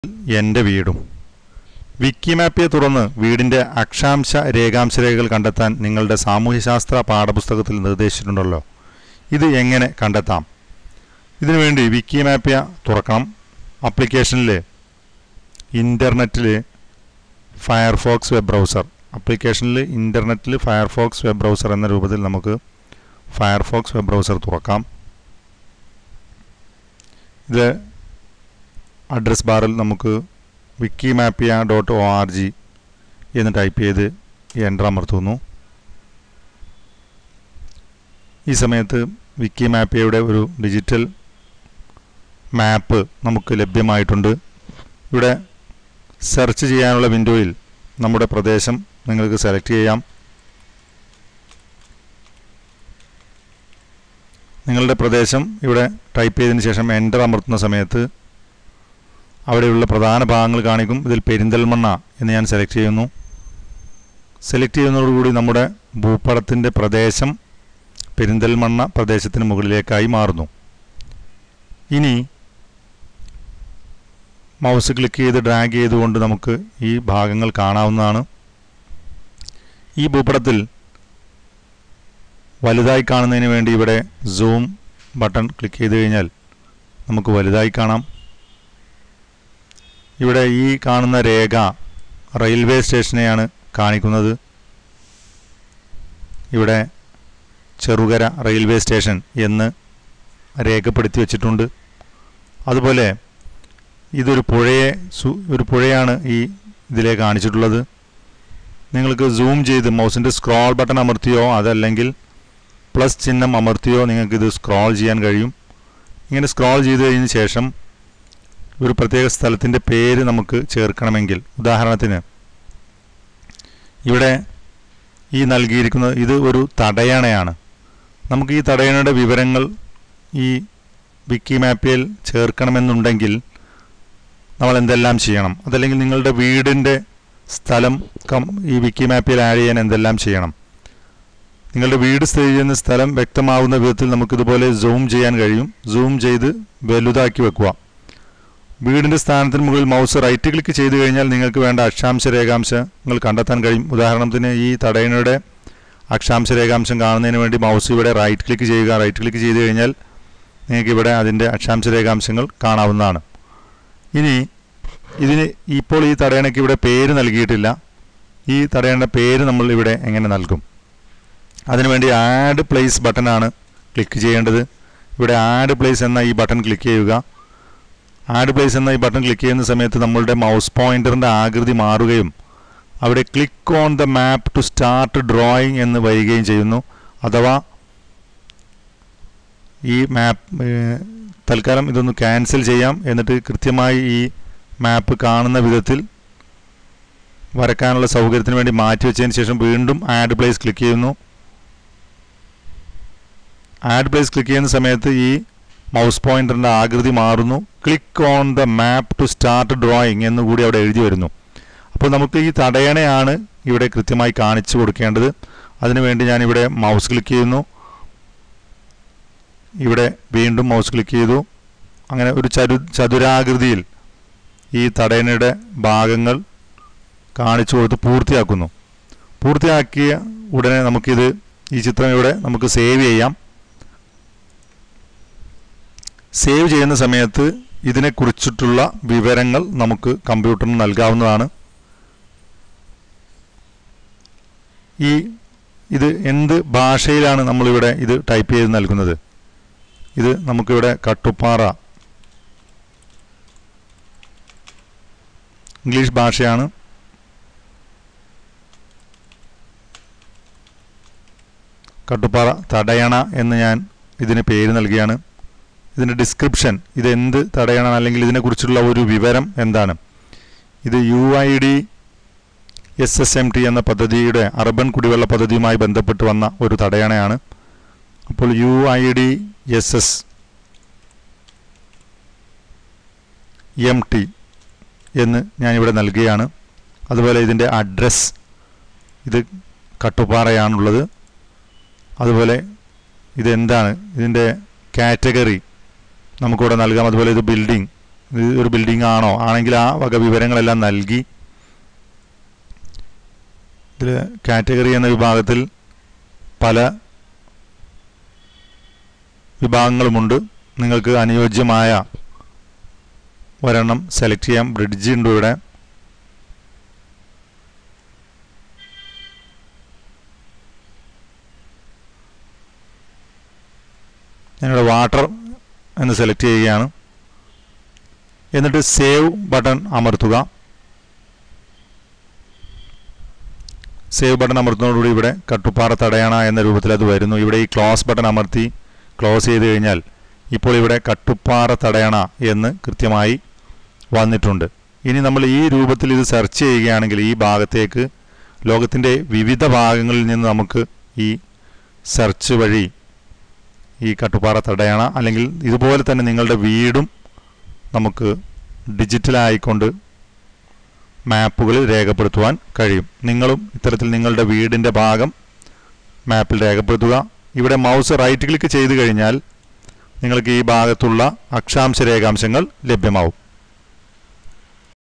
എൻ്റെ വീടും. വിക്കിമാപ്പിയെ തുറന്ന് വീടിൻ്റെ അക്ഷാംശ രേഖാംശരേഖകൾ കണ്ടെത്താൻ നിങ്ങളുടെ സാമൂഹ്യശാസ്ത്ര പാഠപുസ്തകത്തിൽ നിർദ്ദേശിച്ചിട്ടുണ്ടല്ലോ. ഇത് എങ്ങനെ കണ്ടെത്താം? ഇതിനുവേണ്ടി വിക്കിമാപ്പിയ തുറക്കണം. ആപ്ലിക്കേഷനിൽ ഇൻ്റർനെറ്റിൽ Firefox web browser Firefox web browser എന്ന രൂപത്തിൽ നമുക്ക് ഫയർഫോക്സ് വെബ് ബ്രൗസർ തുറക്കാം. ഇത് അഡ്രസ് ബാറിൽ നമുക്ക് wikimappia.org എന്ന് ടൈപ്പ് ചെയ്ത് എൻ്റർ അമർത്തുന്നു. ഈ സമയത്ത് വിക്കിമാപ്പിയയുടെ ഒരു ഡിജിറ്റൽ മാപ്പ് നമുക്ക് ലഭ്യമായിട്ടുണ്ട്. ഇവിടെ സെർച്ച് ചെയ്യാനുള്ള വിൻഡോയിൽ നമ്മുടെ പ്രദേശം നിങ്ങൾക്ക് സെലക്ട് ചെയ്യാം. നിങ്ങളുടെ പ്രദേശം ഇവിടെ ടൈപ്പ് ചെയ്തതിന് ശേഷം എൻ്റർ അമർത്തുന്ന സമയത്ത് അവിടെയുള്ള പ്രധാന ഭാഗങ്ങൾ കാണിക്കും. ഇതിൽ പെരിന്തൽമണ്ണ എന്ന് ഞാൻ സെലക്ട് ചെയ്യുന്നു. സെലക്ട് ചെയ്യുന്നതോടുകൂടി നമ്മുടെ ഭൂപടത്തിൻ്റെ പ്രദേശം പെരിന്തൽമണ്ണ പ്രദേശത്തിന് മുകളിലേക്കായി മാറുന്നു. ഇനി മൗസ് ക്ലിക്ക് ചെയ്ത് ഡ്രാഗ് ചെയ്തുകൊണ്ട് നമുക്ക് ഈ ഭാഗങ്ങൾ കാണാവുന്നതാണ്. ഈ ഭൂപടത്തിൽ വലുതായി കാണുന്നതിന് വേണ്ടി ഇവിടെ സൂം ബട്ടൺ ക്ലിക്ക് ചെയ്ത് കഴിഞ്ഞാൽ നമുക്ക് വലുതായി കാണാം. ഇവിടെ ഈ കാണുന്ന രേഖ റെയിൽവേ സ്റ്റേഷനെയാണ് കാണിക്കുന്നത്. ഇവിടെ ചെറുകര റെയിൽവേ സ്റ്റേഷൻ എന്ന് രേഖപ്പെടുത്തി വച്ചിട്ടുണ്ട്. അതുപോലെ ഇതൊരു പുഴയാണ് ഈ ഇതിലെ കാണിച്ചിട്ടുള്ളത്. നിങ്ങൾക്ക് സൂം ചെയ്ത് മൗസിൻ്റെ സ്ക്രോൾ ബട്ടൺ അമർത്തിയോ അതല്ലെങ്കിൽ പ്ലസ് ചിഹ്നം അമർത്തിയോ നിങ്ങൾക്കിത് സ്ക്രോൾ ചെയ്യാൻ കഴിയും. ഇങ്ങനെ സ്ക്രോൾ ചെയ്ത് കഴിഞ്ഞ ശേഷം ഒരു പ്രത്യേക സ്ഥലത്തിൻ്റെ പേര് നമുക്ക് ചേർക്കണമെങ്കിൽ, ഉദാഹരണത്തിന് ഇവിടെ ഈ നൽകിയിരിക്കുന്നത് ഇത് ഒരു തടയണയാണ്. നമുക്ക് ഈ തടയണയുടെ വിവരങ്ങൾ ഈ വിക്കിമാപ്പിയയിൽ ചേർക്കണമെന്നുണ്ടെങ്കിൽ നമ്മൾ എന്തെല്ലാം ചെയ്യണം? അതല്ലെങ്കിൽ നിങ്ങളുടെ വീടിൻ്റെ സ്ഥലം ഈ വിക്കിമാപ്പിയയിൽ ആഡ് ചെയ്യാൻ എന്തെല്ലാം ചെയ്യണം? നിങ്ങളുടെ വീട് സ്ഥിതി ചെയ്യുന്ന സ്ഥലം വ്യക്തമാവുന്ന വിധത്തിൽ നമുക്കിതുപോലെ സൂം ചെയ്യാൻ കഴിയും. സൂം ചെയ്ത് വലുതാക്കി വെക്കുക. വീടിൻ്റെ സ്ഥാനത്തിന് മുകളിൽ മൗസ് റൈറ്റ് ക്ലിക്ക് ചെയ്ത് കഴിഞ്ഞാൽ നിങ്ങൾക്ക് വേണ്ട അക്ഷാംശ രേഖാംശങ്ങൾ കണ്ടെത്താൻ കഴിയും. ഉദാഹരണത്തിന് ഈ തടയണയുടെ അക്ഷാംശ രേഖാംശം കാണുന്നതിന് വേണ്ടി മൗസ് ഇവിടെ റൈറ്റ് ക്ലിക്ക് ചെയ്യുക. റൈറ്റ് ക്ലിക്ക് ചെയ്ത് കഴിഞ്ഞാൽ നിങ്ങൾക്ക് ഇവിടെ അതിൻ്റെ അക്ഷാംശ രേഖാംശങ്ങൾ കാണാവുന്നതാണ്. ഇനി ഇപ്പോൾ ഈ തടയണയ്ക്ക് ഇവിടെ പേര് നൽകിയിട്ടില്ല. ഈ തടയണയുടെ പേര് നമ്മൾ ഇവിടെ എങ്ങനെ നൽകും? അതിനുവേണ്ടി ആഡ് പ്ലേസ് ബട്ടനാണ് ക്ലിക്ക് ചെയ്യേണ്ടത്. ഇവിടെ ആഡ് പ്ലേസ് എന്ന ഈ ബട്ടൺ ക്ലിക്ക് ചെയ്യുക. ആഡ് പ്ലേസ് എന്ന ഈ ബട്ടൺ ക്ലിക്ക് ചെയ്യുന്ന സമയത്ത് നമ്മളുടെ മൗസ് പോയിൻ്ററിൻ്റെ ആകൃതി മാറുകയും അവിടെ click on the map to start drawing എന്ന് വരികയും ചെയ്യുന്നു. അഥവാ ഈ മാപ്പ് തൽക്കാലം ഇതൊന്ന് ക്യാൻസൽ ചെയ്യാം. എന്നിട്ട് കൃത്യമായി ഈ മാപ്പ് കാണുന്ന വിധത്തിൽ വരക്കാനുള്ള സൗകര്യത്തിന് വേണ്ടി മാറ്റി വെച്ചതിന് ശേഷം വീണ്ടും ആഡ് പ്ലേസ് ക്ലിക്ക് ചെയ്യുന്നു. ആഡ് പ്ലേസ് ക്ലിക്ക് ചെയ്യുന്ന സമയത്ത് ഈ മൗസ് പോയിൻ്ററിൻ്റെ ആകൃതി മാറുന്നു. Click on the map to start drawing എന്നുകൂടി അവിടെ എഴുതി വരുന്നു. അപ്പോൾ നമുക്ക് ഈ തടയണയാണ് ഇവിടെ കൃത്യമായി കാണിച്ചു കൊടുക്കേണ്ടത്. അതിനുവേണ്ടി ഞാനിവിടെ മൗസ് ക്ലിക്ക് ചെയ്യുന്നു. ഇവിടെ വീണ്ടും മൗസ് ക്ലിക്ക് ചെയ്തു. അങ്ങനെ ഒരു ചതുരാകൃതിയിൽ ഈ തടയണയുടെ ഭാഗങ്ങൾ കാണിച്ചു കൊടുത്ത് പൂർത്തിയാക്കുന്നു. പൂർത്തിയാക്കിയ ഉടനെ നമുക്കിത് ഈ ചിത്രം ഇവിടെ നമുക്ക് സേവ് ചെയ്യാം. സേവ് ചെയ്യുന്ന സമയത്ത് ഇതിനെക്കുറിച്ചിട്ടുള്ള വിവരങ്ങൾ നമുക്ക് കമ്പ്യൂട്ടറിന് നൽകാവുന്നതാണ്. ഇത് എന്ത് ഭാഷയിലാണ് നമ്മളിവിടെ ഇത് ടൈപ്പ് ചെയ്ത് നൽകുന്നത്? ഇത് നമുക്കിവിടെ കട്ടുപ്പാറ ഇംഗ്ലീഷ് ഭാഷയാണ്. കട്ടുപ്പാറ തടയണ എന്ന് ഞാൻ ഇതിന് പേര് നൽകിയാണ്. ഇതിൻ്റെ ഡിസ്ക്രിപ്ഷൻ, ഇതെന്ത് തടയണ അല്ലെങ്കിൽ ഇതിനെക്കുറിച്ചുള്ള ഒരു വിവരം എന്താണ്? ഇത് UID SSMT എന്ന പദ്ധതിയുടെ അർബൻ കുടിവെള്ള പദ്ധതിയുമായി ബന്ധപ്പെട്ട് വന്ന ഒരു തടയണയാണ്. അപ്പോൾ UID SSMT എന്ന് ഞാനിവിടെ നൽകുകയാണ്. അതുപോലെ ഇതിൻ്റെ അഡ്രസ്, ഇത് കട്ടുപ്പാറയാണുള്ളത്. അതുപോലെ ഇതെന്താണ്, ഇതിൻ്റെ കാറ്റഗറി നമുക്കിവിടെ നൽകാം. അതുപോലെ ഇത് ബിൽഡിംഗ് ഇത് ഒരു ബിൽഡിംഗ് ആണോ, ആണെങ്കിൽ ആ വക വിവരങ്ങളെല്ലാം നൽകി. ഇതിൽ കാറ്റഗറി എന്ന വിഭാഗത്തിൽ പല വിഭാഗങ്ങളുമുണ്ട്. നിങ്ങൾക്ക് അനുയോജ്യമായ ഒരെണ്ണം സെലക്ട് ചെയ്യാം. ബ്രിഡ്ജ് ഉണ്ട് ഇവിടെ. ഞാനിവിടെ വാട്ടർ എന്ന് സെലക്ട് ചെയ്യുകയാണ്. എന്നിട്ട് സേവ് ബട്ടൺ അമർത്തുക. സേവ് ബട്ടൺ അമർത്തുന്നതോടുകൂടി ഇവിടെ കട്ടുപ്പാറ തടയണ എന്ന രൂപത്തിൽ അത് വരുന്നു. ഇവിടെ ഈ ക്ലോസ് ബട്ടൺ അമർത്തി ക്ലോസ് ചെയ്ത് കഴിഞ്ഞാൽ ഇപ്പോൾ ഇവിടെ കട്ടുപ്പാറ തടയണ എന്ന് കൃത്യമായി വന്നിട്ടുണ്ട്. ഇനി നമ്മൾ ഈ രൂപത്തിൽ ഇത് സെർച്ച് ചെയ്യുകയാണെങ്കിൽ ഈ ഭാഗത്തേക്ക് ലോകത്തിൻ്റെ വിവിധ ഭാഗങ്ങളിൽ നിന്ന് നമുക്ക് ഈ സെർച്ച് വഴി ഈ കട്ടുപ്പാറ തടയണ അല്ലെങ്കിൽ ഇതുപോലെ തന്നെ നിങ്ങളുടെ വീടും നമുക്ക് ഡിജിറ്റലായിക്കൊണ്ട് മാപ്പുകളിൽ രേഖപ്പെടുത്തുവാൻ കഴിയും. നിങ്ങളും ഇത്തരത്തിൽ നിങ്ങളുടെ വീടിൻ്റെ ഭാഗം മാപ്പിൽ രേഖപ്പെടുത്തുക. ഇവിടെ മൗസ് റൈറ്റ് ക്ലിക്ക് ചെയ്ത് കഴിഞ്ഞാൽ നിങ്ങൾക്ക് ഈ ഭാഗത്തുള്ള അക്ഷാംശ രേഖാംശങ്ങൾ ലഭ്യമാവും.